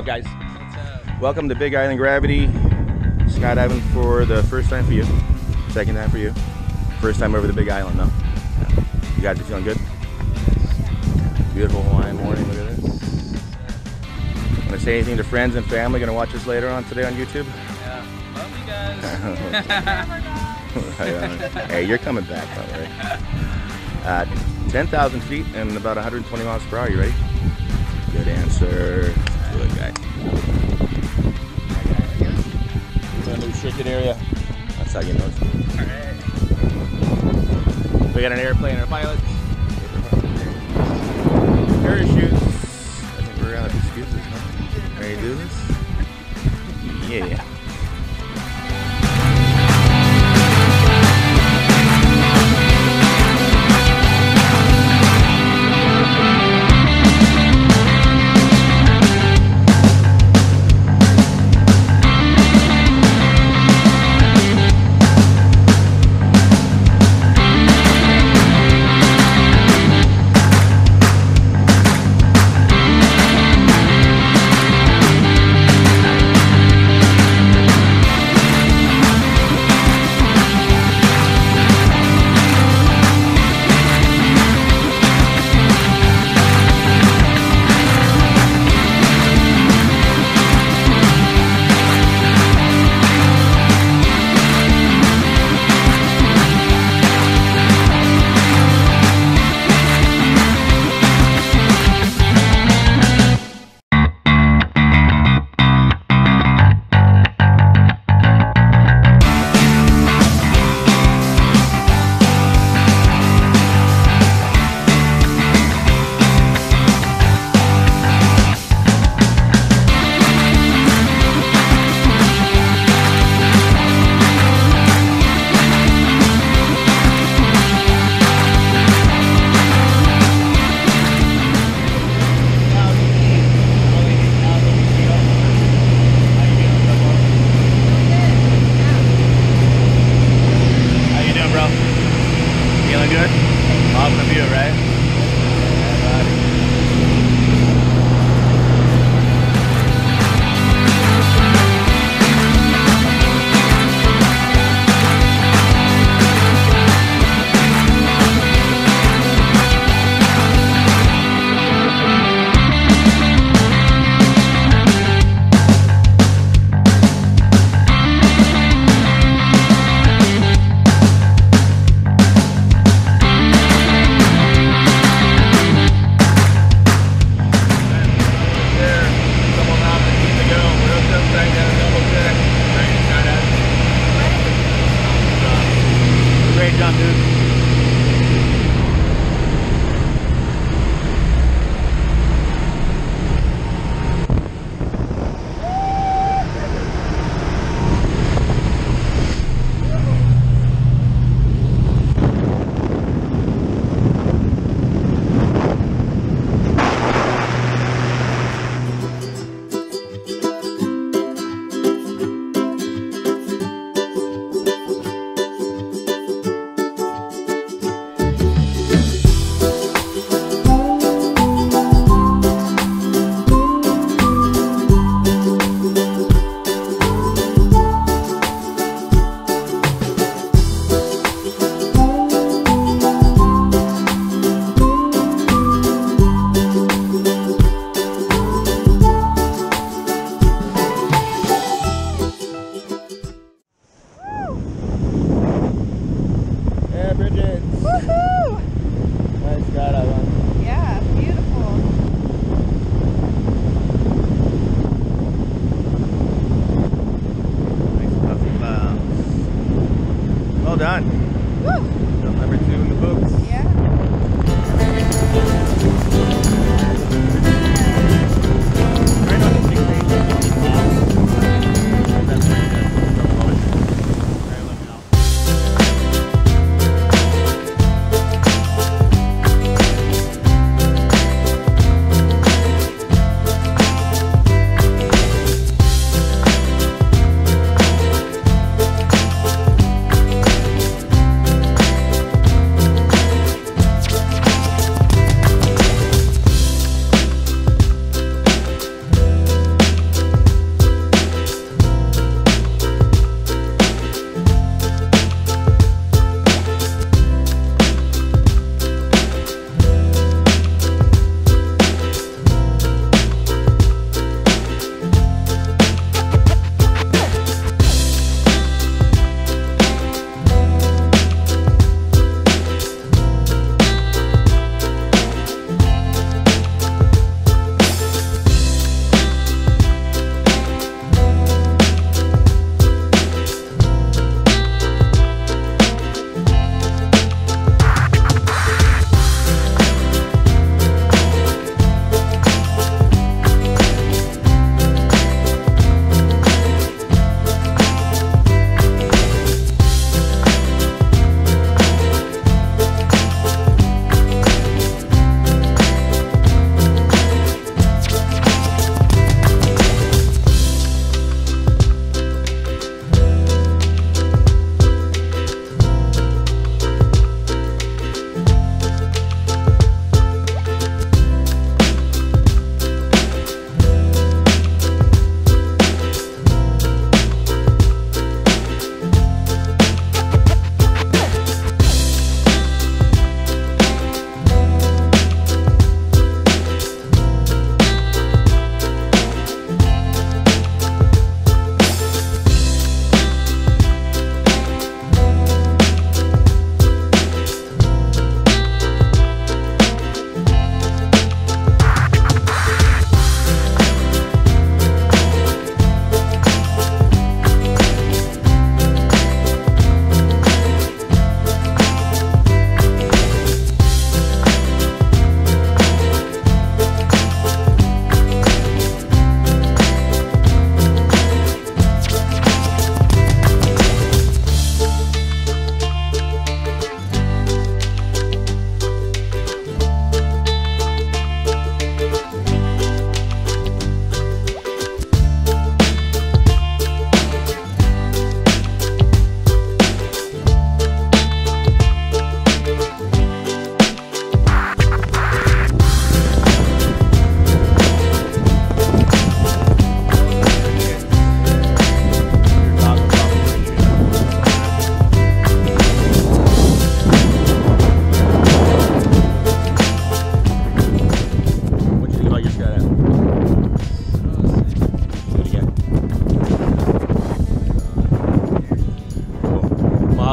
guys? What's up? Welcome to Big Island Gravity. Skydiving for the first time for you. Second time for you. First time over the Big Island though. Yeah. You guys are feeling good? Beautiful Hawaiian morning, look at this. Want to say anything to friends and family going to watch us later on today on YouTube? Yeah. Love you guys. Right on. Hey, you're coming back, don't worry. 10,000 feet and about 120 miles per hour. You ready? Good answer. Good guy. We're in the restricted area. That's how you know it's good. Alright. We got an airplane and a pilot. Parachutes. I think we're out of excuses, huh? Ready to do this? Yeah.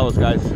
tell us, guys.